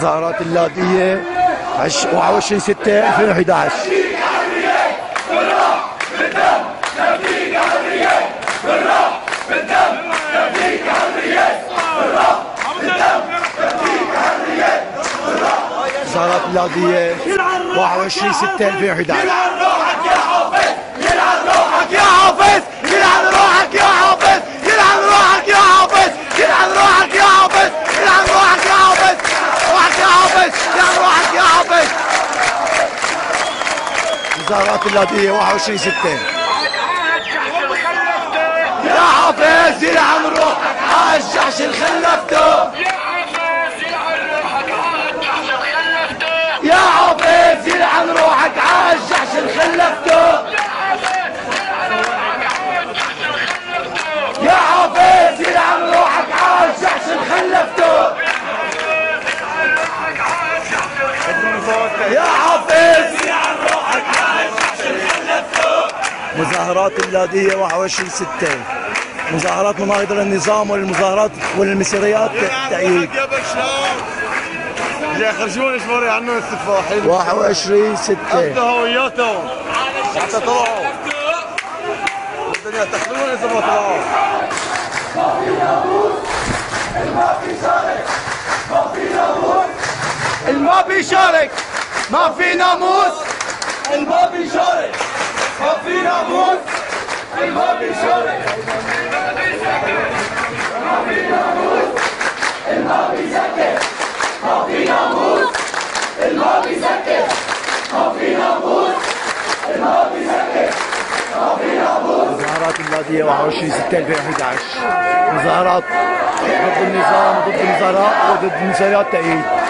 مظاهرات اللاذقية 21/6/2011. مظاهرات اللاذقية 21/6/2011. يلعن روحك يا حافظ، يلعن روحك يا حافظ، يلعن روحك يا حافظ، يلعن روحك يا حافظ، يلعن روحك يا حافظ، يلعن روحك يا حافظ، روحك يا حافظ، يلعن روحك يا حافظ. مظاهرات اللاذقية 21/6. يا حافظ يلعن روحك عالجحش اللي خلفته. يا حافظ يلعن روحك عالجحش اللي خلفته. يا حافظ يلعن روحك عالجحش اللي خلفته. يا حافظ يلعن روحك عالجحش اللي خلفته. مظاهرات اللاذقية 21/6. مظاهرات مناهضة للنظام والمظاهرات والمسيريات تأييد. يا خرجوني شواري عنهم السفاحين 21/6. اخذوا هوياتهم حتى طلعوا الدنيا تخلون اذا ما طلعوا. ما في ناموس، ما في شارك، ما في ناموس، ما في شارك، ما في ناموس، ما في شارك، ما في ناموس، ما في شارك، ما في ناموس، ما في سكت، ما في ناموس، ما في سكت، ما في ناموس، ما في سكت، ما في ناموس. مظاهرات اللاذقية 21/6/2011. مظاهرات ضد النظام وضد الوزراء وضد المسيرات تأييد.